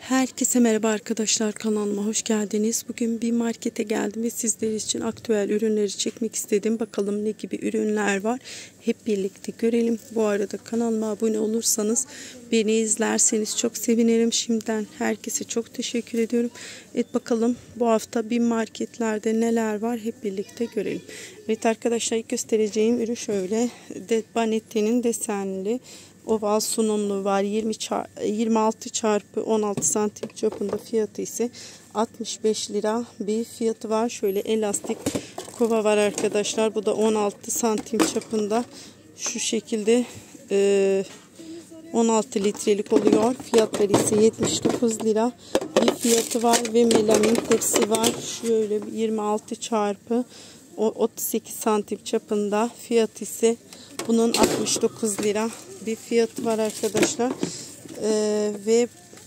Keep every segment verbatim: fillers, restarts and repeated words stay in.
Herkese merhaba arkadaşlar, kanalıma hoş geldiniz. Bugün bir markete geldim ve sizler için aktüel ürünleri çekmek istedim. Bakalım ne gibi ürünler var, hep birlikte görelim. Bu arada kanalıma abone olursanız, beni izlerseniz çok sevinirim. Şimdiden herkese çok teşekkür ediyorum. Evet, bakalım bu hafta bir marketlerde neler var, hep birlikte görelim. Evet arkadaşlar, ilk göstereceğim ürün şöyle. De, Banette'nin desenli oval sunumlu var. yirmi altı çarpı on altı santim çapında, fiyatı ise altmış beş lira bir fiyatı var. Şöyle elastik kova var arkadaşlar. Bu da on altı santim çapında. Şu şekilde e, on altı litrelik oluyor. Fiyatları ise yetmiş dokuz lira bir fiyatı var ve melamin tepsi var. Şöyle yirmi altı çarpı otuz sekiz santim çapında. Fiyatı ise bunun altmış dokuz lira bir fiyatı var arkadaşlar. Ee, ve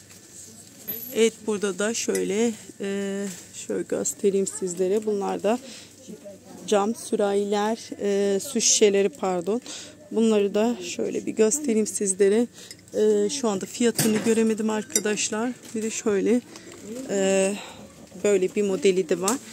evet, burada da şöyle e, şöyle göstereyim sizlere. Bunlar da cam sürahiler, e, su şişeleri pardon. Bunları da şöyle bir göstereyim sizlere. E, şu anda fiyatını göremedim arkadaşlar. Bir de şöyle e, böyle bir modeli de var.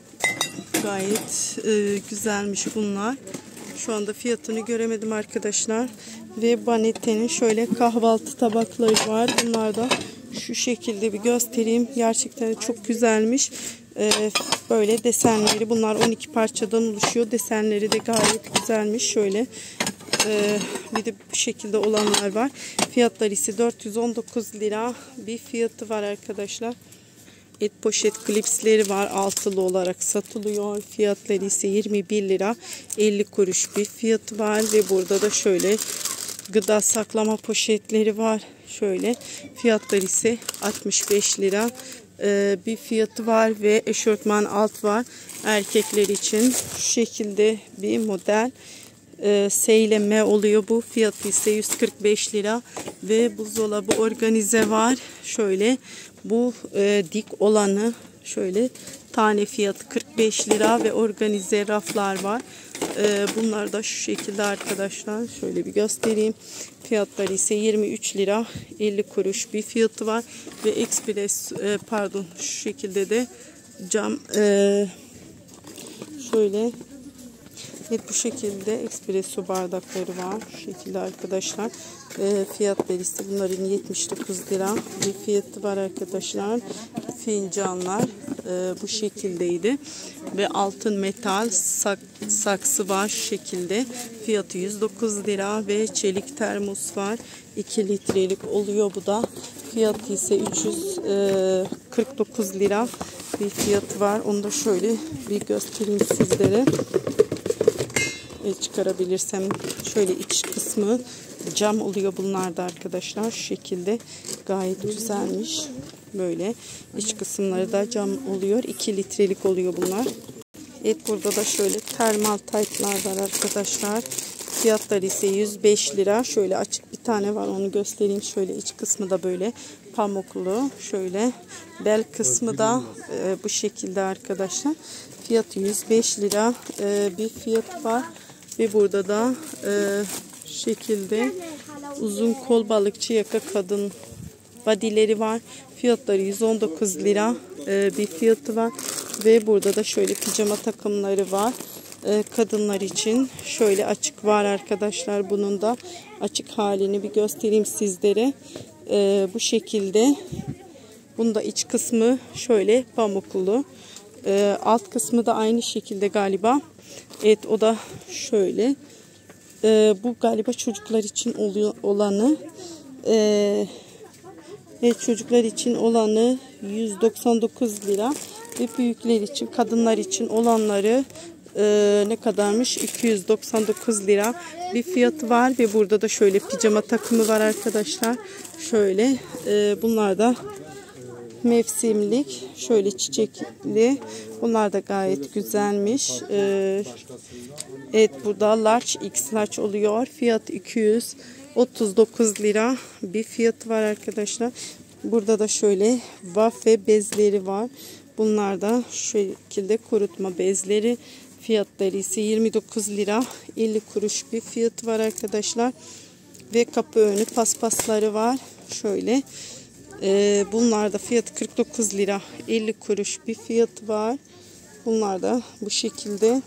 Gayet e, güzelmiş bunlar. Şu anda fiyatını göremedim arkadaşlar. Ve Banette'nin şöyle kahvaltı tabakları var. Bunlar da şu şekilde bir göstereyim. Gerçekten çok güzelmiş. Ee, böyle desenleri. Bunlar on iki parçadan oluşuyor. Desenleri de gayet güzelmiş. Şöyle ee, bir de bu şekilde olanlar var. Fiyatları ise dört yüz on dokuz lira bir fiyatı var arkadaşlar. Et poşet klipsleri var. Altılı olarak satılıyor. Fiyatları ise yirmi bir lira elli kuruş bir fiyatı var. Ve burada da şöyle gıda saklama poşetleri var. Şöyle fiyatları ise altmış beş lira ee, bir fiyatı var. Ve eşortman alt var. Erkekler için şu şekilde bir model. E, seyleme oluyor bu. Fiyatı ise yüz kırk beş lira. Ve buzdolabı organize var. Şöyle bu e, dik olanı şöyle tane fiyatı kırk beş lira ve organize raflar var. E, bunlar da şu şekilde arkadaşlar. Şöyle bir göstereyim. Fiyatları ise yirmi üç lira elli kuruş bir fiyatı var. Ve ekspres e, pardon şu şekilde de cam e, şöyle evet, bu şekilde espresso bardakları var. Şu şekilde arkadaşlar. E, fiyatları ise bunların yetmiş dokuz lira bir fiyatı var arkadaşlar. Fincanlar e, bu şekildeydi. Ve altın metal sak, saksı var şu şekilde. Fiyatı yüz dokuz lira ve çelik termos var. iki litrelik oluyor bu da. Fiyatı ise üç yüz kırk dokuz lira bir fiyatı var. Onu da şöyle bir göstereyim sizlere. Çıkarabilirsem şöyle iç kısmı cam oluyor bunlar da arkadaşlar. Şu şekilde gayet güzelmiş. Böyle iç kısımları da cam oluyor. iki litrelik oluyor bunlar. Evet, burada da şöyle termal taytlar var arkadaşlar. Fiyatları ise yüz beş lira. Şöyle açık bir tane var, onu göstereyim. Şöyle iç kısmı da böyle pamuklu. Şöyle bel kısmı da e, bu şekilde arkadaşlar. Fiyatı yüz beş lira e, bir fiyat var. Ve burada da e, şekilde uzun kol balıkçı yaka kadın bodyleri var. Fiyatları yüz on dokuz lira e, bir fiyatı var. Ve burada da şöyle pijama takımları var. E, kadınlar için şöyle açık var arkadaşlar. Bunun da açık halini bir göstereyim sizlere. E, bu şekilde. Bunun da iç kısmı şöyle pamuklu. E, alt kısmı da aynı şekilde galiba. Evet, o da şöyle. Ee, bu galiba çocuklar için oluyor olanı. Ee, evet, çocuklar için olanı yüz doksan dokuz lira. Ve büyükler için, kadınlar için olanları e, ne kadarmış? iki yüz doksan dokuz lira bir fiyatı var. Ve burada da şöyle pijama takımı var arkadaşlar. Şöyle e, bunlar da mevsimlik, şöyle çiçekli. Bunlar da gayet güzelmiş. Ee, evet, burada large x large oluyor. Fiyat iki yüz otuz dokuz lira bir fiyatı var arkadaşlar. Burada da şöyle waffle bezleri var. Bunlar da şu şekilde kurutma bezleri. Fiyatları ise yirmi dokuz lira elli kuruş bir fiyatı var arkadaşlar. Ve kapı önü paspasları var. Şöyle Ee, bunlar da fiyatı kırk dokuz lira elli kuruş bir fiyatı var. Bunlar da bu şekilde.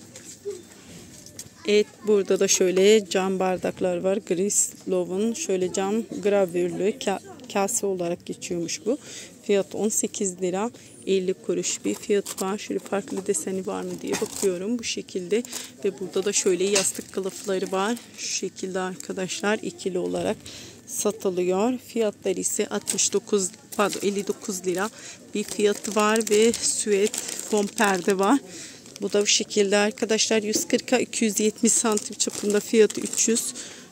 Evet, burada da şöyle cam bardaklar var. Grislov'un şöyle cam gravürlü kase olarak geçiyormuş bu. Fiyat on sekiz lira elli kuruş bir fiyat var. Şöyle farklı deseni var mı diye bakıyorum. Bu şekilde. Ve burada da şöyle yastık kılıfları var. Şu şekilde arkadaşlar ikili olarak satılıyor. Fiyatları ise altmış dokuz pardon elli dokuz lira bir fiyatı var ve süet fon perde var. Bu da bu şekilde arkadaşlar. yüz kırka iki yüz yetmiş santim çapında, fiyatı üç yüz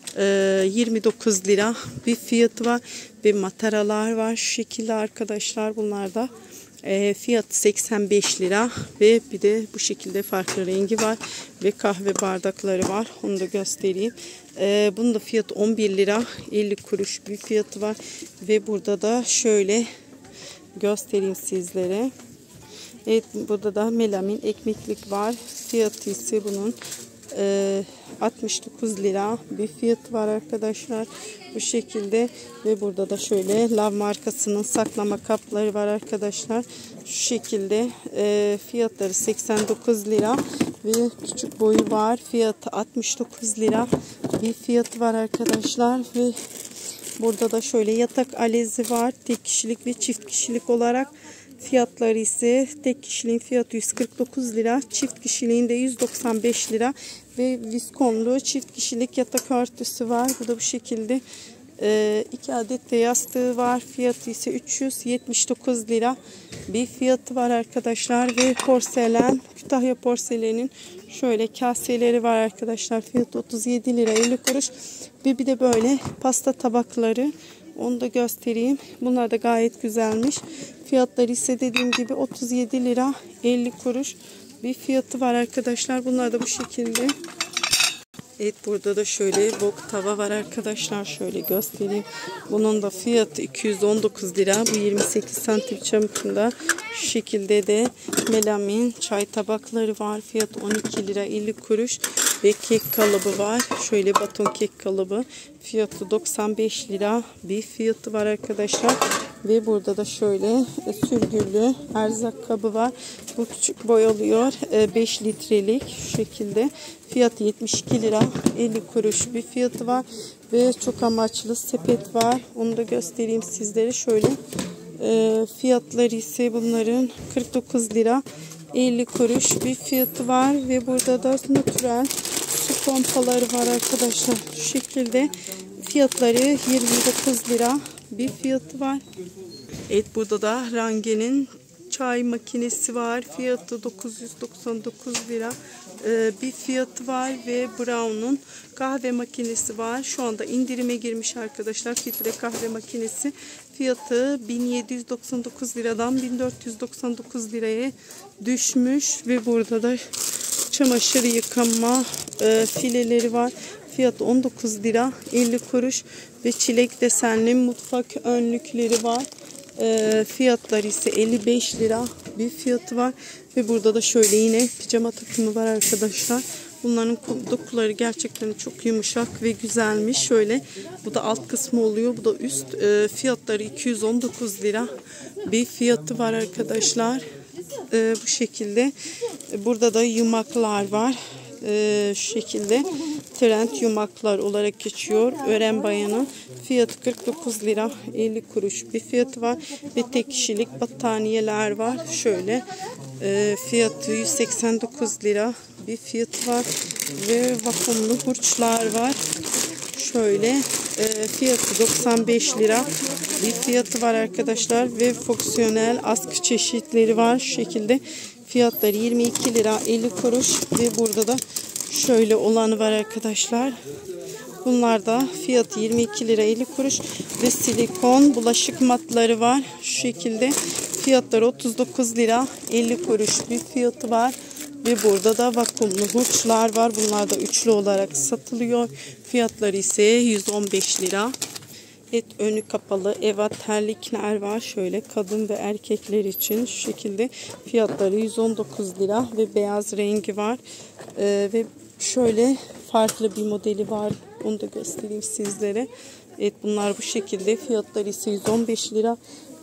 yirmi dokuz lira bir fiyatı var. Ve mataralar var şu şekilde arkadaşlar. Bunlar da e, fiyatı seksen beş lira ve bir de bu şekilde farklı rengi var ve kahve bardakları var. Onu da göstereyim. E, bunun da fiyatı on bir lira elli kuruş bir fiyatı var. Ve burada da şöyle göstereyim sizlere. Evet, burada da melamin ekmeklik var. Fiyatı ise bunun e, altmış dokuz lira bir fiyatı var arkadaşlar. Bu şekilde. Ve burada da şöyle Lav markasının saklama kapları var arkadaşlar. Şu şekilde e, fiyatları seksen dokuz lira ve küçük boyu var. Fiyatı altmış dokuz lira bir fiyatı var arkadaşlar. Ve burada da şöyle yatak alezi var. Tek kişilik ve çift kişilik olarak. Fiyatları ise tek kişiliğin fiyatı yüz kırk dokuz lira, çift kişiliğin de yüz doksan beş lira ve viskonlu çift kişilik yatak örtüsü var. Bu da bu şekilde. Ee, iki adet de yastığı var. Fiyatı ise üç yüz yetmiş dokuz lira bir fiyatı var arkadaşlar. Ve porselen, Kütahya porselenin şöyle kaseleri var arkadaşlar. Fiyatı otuz yedi lira elli kuruş ve bir de böyle pasta tabakları. Onu da göstereyim. Bunlar da gayet güzelmiş. Fiyatları ise dediğim gibi otuz yedi lira elli kuruş bir fiyatı var arkadaşlar. Bunlar da bu şekilde. Evet, burada da şöyle wok tava var arkadaşlar. Şöyle göstereyim. Bunun da fiyatı iki yüz on dokuz lira. Bu yirmi sekiz santim çapında. Şu şekilde de melamin çay tabakları var. Fiyatı on iki lira elli kuruş. Ve kek kalıbı var. Şöyle baton kek kalıbı. Fiyatı doksan beş lira bir fiyatı var arkadaşlar. Ve burada da şöyle sürgülü erzak kabı var. Bu küçük boy oluyor. beş litrelik şu şekilde. Fiyatı yetmiş iki lira elli kuruş bir fiyatı var. Ve çok amaçlı sepet var. Onu da göstereyim sizlere. Şöyle fiyatları ise bunların kırk dokuz lira elli kuruş bir fiyatı var. Ve burada da natürel su pompaları var arkadaşlar. Şu şekilde fiyatları yirmi dokuz lira bir fiyatı var. Evet, burada da Range'nin çay makinesi var. Fiyatı dokuz yüz doksan dokuz lira ee, bir fiyatı var. Ve Brown'un kahve makinesi var. Şu anda indirime girmiş arkadaşlar. Filtre kahve makinesi. Fiyatı bin yedi yüz doksan dokuz liradan bin dört yüz doksan dokuz liraya düşmüş. Ve burada da çamaşır yıkama e, fileleri var. Fiyatı on dokuz lira elli kuruş ve çilek desenli mutfak önlükleri var. E, fiyatları ise elli beş lira bir fiyatı var. Ve burada da şöyle yine pijama takımı var arkadaşlar. Bunların dokuları gerçekten çok yumuşak ve güzelmiş. Şöyle bu da alt kısmı oluyor. Bu da üst. E, fiyatları iki yüz on dokuz lira bir fiyatı var arkadaşlar. E, bu şekilde. Burada da yumaklar var. Ee, şu şekilde trend yumaklar olarak geçiyor. Ören bayanın fiyatı kırk dokuz lira elli kuruş bir fiyatı var ve tek kişilik battaniyeler var. Şöyle e, fiyatı yüz seksen dokuz lira bir fiyatı var ve vakumlu hurçlar var. Şöyle e, fiyatı doksan beş lira bir fiyatı var arkadaşlar ve fonksiyonel askı çeşitleri var. Şu şekilde fiyatları yirmi iki lira elli kuruş ve burada da şöyle olanı var arkadaşlar. Bunlar da fiyatı yirmi iki lira elli kuruş ve silikon bulaşık matları var. Şu şekilde fiyatları otuz dokuz lira elli kuruş bir fiyatı var. Ve burada da vakumlu hurçlar var. Bunlar da üçlü olarak satılıyor. Fiyatları ise yüz on beş lira. Evet, önü kapalı eva terlikler var. Şöyle kadın ve erkekler için şu şekilde fiyatları yüz on dokuz lira ve beyaz rengi var. Ee, ve şöyle farklı bir modeli var. Onu da göstereyim sizlere. Evet, bunlar bu şekilde. Fiyatları ise yüz on beş lira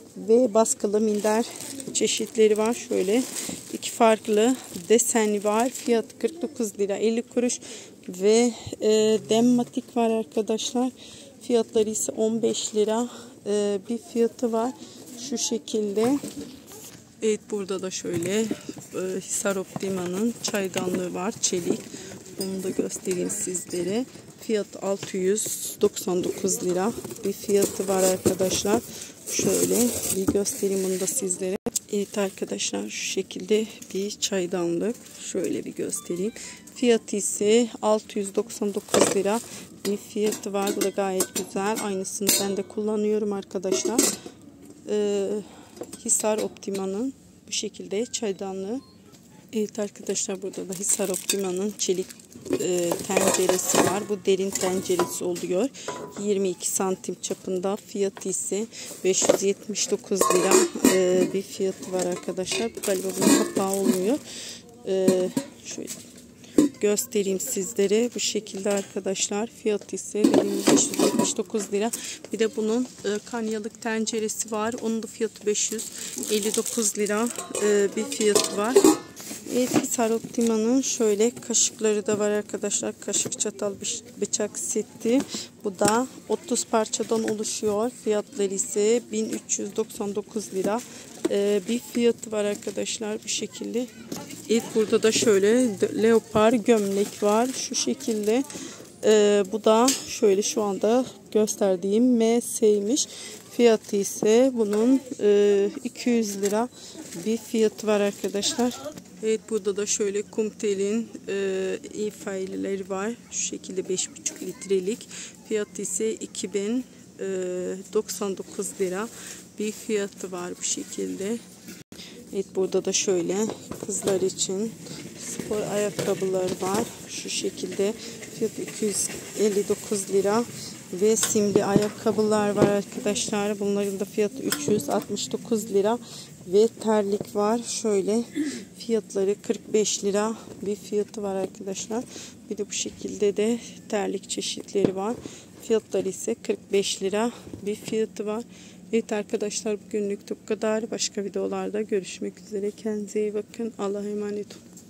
ve baskılı minder çeşitleri var. Şöyle iki farklı deseni var. Fiyat kırk dokuz lira elli kuruş ve e, Demmatik var arkadaşlar. Fiyatları ise on beş lira e, bir fiyatı var. Şu şekilde. Evet, burada da şöyle e, Hisar Optima'nın çaydanlığı var. Çelik. Bunu da göstereyim sizlere. Fiyat altı yüz doksan dokuz lira bir fiyatı var arkadaşlar. Şöyle bir göstereyim bunu da sizlere. Evet arkadaşlar, şu şekilde bir çaydanlık. Şöyle bir göstereyim. Fiyatı ise altı yüz doksan dokuz lira bir fiyatı var. Bu da gayet güzel. Aynısını ben de kullanıyorum arkadaşlar. Ee, Hisar Optima'nın bu şekilde çaydanlığı. Evet arkadaşlar, burada da Hisar Optima'nın çelik e, tenceresi var. Bu derin tenceresi oluyor. yirmi iki santim çapında. Fiyatı ise beş yüz yetmiş dokuz lira e, bir fiyatı var arkadaşlar. Bu galiba bunun kapağı olmuyor. E, şöyle göstereyim sizlere. Bu şekilde arkadaşlar. Fiyatı ise beş yüz yetmiş dokuz lira. Bir de bunun e, kanyalık tenceresi var. Onun da fiyatı beş yüz elli dokuz lira e, bir fiyatı var. Evet, Hisar Optima'nın şöyle kaşıkları da var arkadaşlar. Kaşık, çatal, bıçak seti. Bu da otuz parçadan oluşuyor. Fiyatları ise bin üç yüz doksan dokuz lira ee, bir fiyatı var arkadaşlar bu şekilde. Evet, burada da şöyle leopar gömlek var. Şu şekilde. Ee, bu da şöyle şu anda gösterdiğim M S'ymiş. Fiyatı ise bunun e, iki yüz lira bir fiyatı var arkadaşlar. Evet, burada da şöyle Kumtel'in e, e-file'leri var. Şu şekilde beş buçuk litrelik. Fiyatı ise iki bin doksan dokuz lira bir fiyatı var bu şekilde. Evet, burada da şöyle kızlar için spor ayakkabılar var. Şu şekilde fiyatı iki yüz elli dokuz lira ve simli ayakkabılar var arkadaşlar. Bunların da fiyatı üç yüz altmış dokuz lira ve terlik var. Şöyle fiyatları kırk beş lira bir fiyatı var arkadaşlar. Bir de bu şekilde de terlik çeşitleri var. Fiyatları ise kırk beş lira bir fiyatı var. Evet arkadaşlar, bugünlük bu kadar. Başka videolarda görüşmek üzere. Kendinize iyi bakın. Allah'a emanet olun.